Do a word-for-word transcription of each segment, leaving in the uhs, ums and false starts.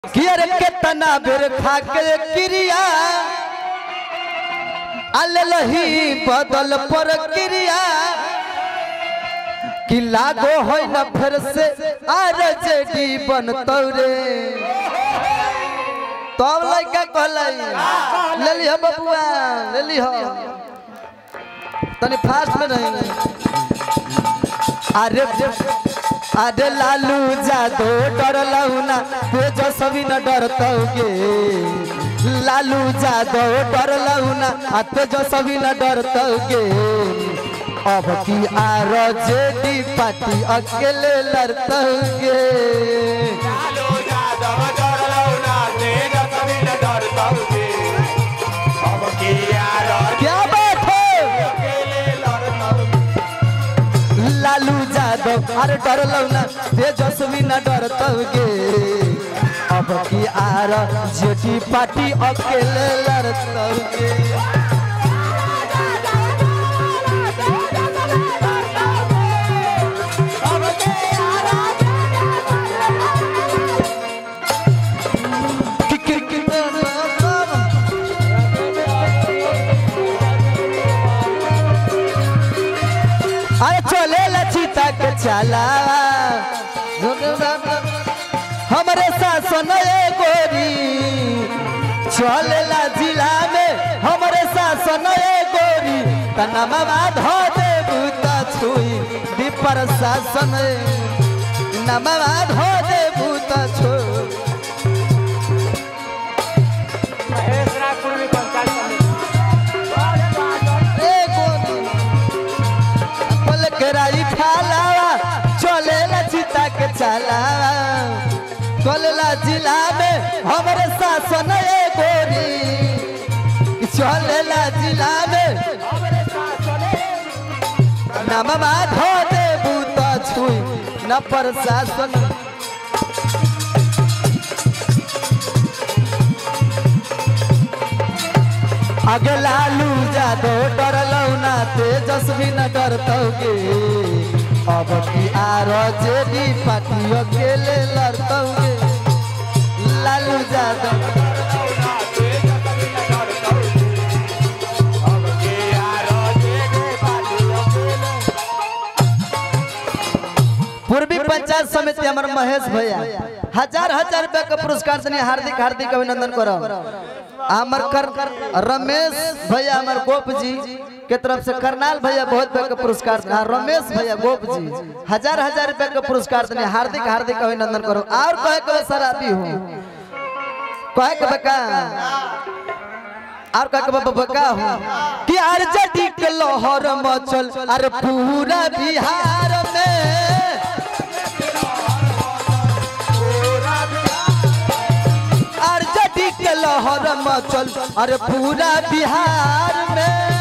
कियर के तना बेर खा के क्रिया अललही बदल पर क्रिया कि लागो होय न फिर से आरजेडी बनतौ रे तब लइका कहलै ले लिह बबुआ ले लिह तनी फास्ट में नहीं अरे अरे लालू जादो डरलौ ना तेजस्वी न डरतौगे लालू जादो डरलौ ना तेजस्वी न डरतौगे अब की आरजेडी पार्टी अकेले लड़तौगे लालू जादो डरलौ ना तेजस्वी न डरतौगे अब की आरजेडी क्या बात है अकेले लड़तौगे लालू जादव अरे डरलौ ना तेजस्वी न डरतौगे अब की आरजेडी पार्टी अकेले लड़तौगे अरे चले लचिता के चला हमारे शासन गोरी चलेला जिला में हमारे शासन गोरी तनमा धो देबू त छुई दीपर शासन नमा धो देबू त छु राई फालावा चलेला चिता के चला चलेला जिला में हमारे शासन गोरी चलेला जिला में नमा धो देबू त छुई न प्रशासन आगे लालू जादो डरलौ ना तेजस्वी न डरतौगे अब की आरजेडी पार्टी अकेले लड़तौगे लालू जादो डरलौ ना तेजस्वी न डरतौगे अब की आरजेडी पार्टी अकेले पूर्वी पंचायत समिति हमारे महेश भैया हजार हजार रुपया का पुरस्कार से हार्दिक हार्दिक अभिनंदन करो अमर कर रमेश भैया अमर गोप जी के तरफ से करनाल भैया बहुत बड़ा पुरस्कार रमेश भैया गोप जी हजार हजार रुपए का पुरस्कार देने हार्दिक हार्दिक अभिनंदन करो और कहे के शराबी हूँ कहे के बका और कहे के बका हूँ कि आरजेडी के लहर मचल अरे पूरा बिहार में के लहर मचल अरे पूरा बिहार में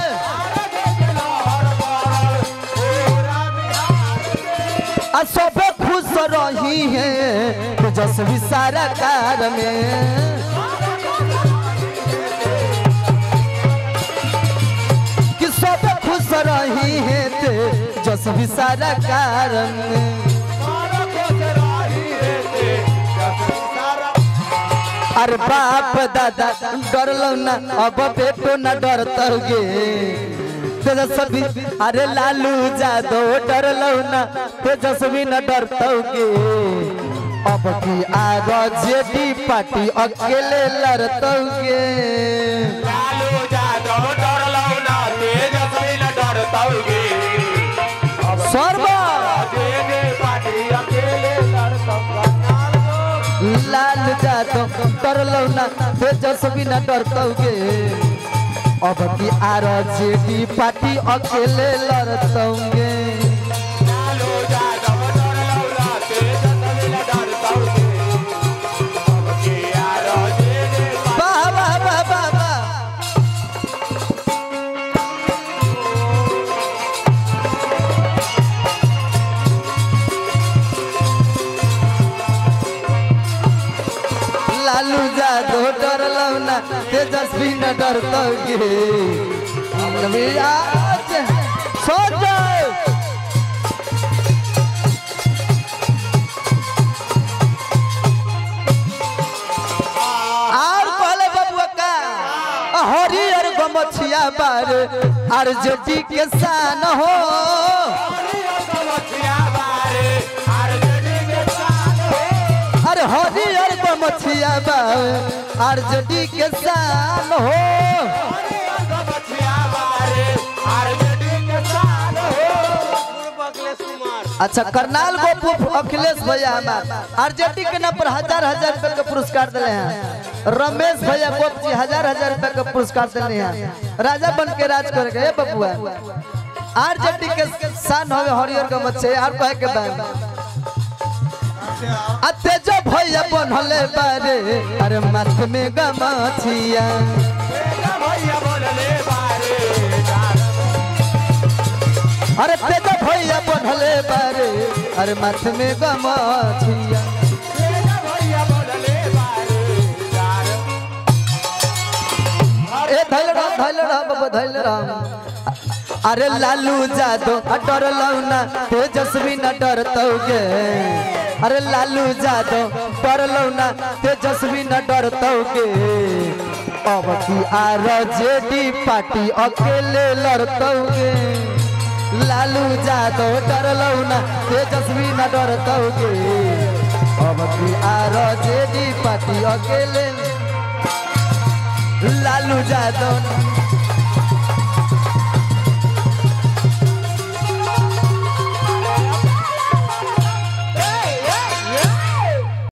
आ सब खुश रही है तेजस्वी सरकार में कि सब खुश रही है तेजस्वी सरकार में अरे बाप दादा डरलौ ना अब बेटो न डरतौगे तेजस्वी अरे लालू जादो डरलौ ना तेजस्वी न डरतौगे अब की आरजेडी पार्टी अकेले लड़तौगे लालू जादो डरलौ ना तेजस्वी न डरतौगे सर्व आरजेडी पार्टी अकेले लड़तौगे लाल जादो डरलौ ना तेजस्वी न डरतौगे अब की आरजेडी पार्टी अकेले लड़तौगे लालू जादो डरलौ ना तेजस्वी न डरतौगे अब की आरजेडी वाह वाह वाह वाह वाह लालू जादो डरलौ ना तेजस्वी न डरतौगे सोच गमछिया बार आरजेडी के शान हो अरे हरियर गमछिया बार आरजेडी के शान हो अच्छा करनाल गोपू अखिलेश भैया हमार आरजेडी के नाम पर हजार हजार रुपए का पुरस्कार दिले हैं रमेश भैया गोप जी हजार हजार रुपए का पुरस्कार दिले हैं राजा बन के राज कर गए बबुआ आरजेडी के शान होवे हरियर गमछे और कहे के बाद अते जो भैया बनले बारे अरे माथ में गमछिया भैया बनले बारे अरे तेजा भैया बनले बारे अरे माथ में गमछिया ए धैल राम धैल राम बाबा धैल राम अरे लालू जादव डर लौना तेजस्वी न डरतौगे अरे लालू जादव डर लौना तेजस्वी न डरतौगे अब की आरजेडी पार्टी अकेले लड़तौगे लालू जादव डर लौना तेजस्वी न डरतौगे अब की आरजेडी पार्टी अकेले लालू जादव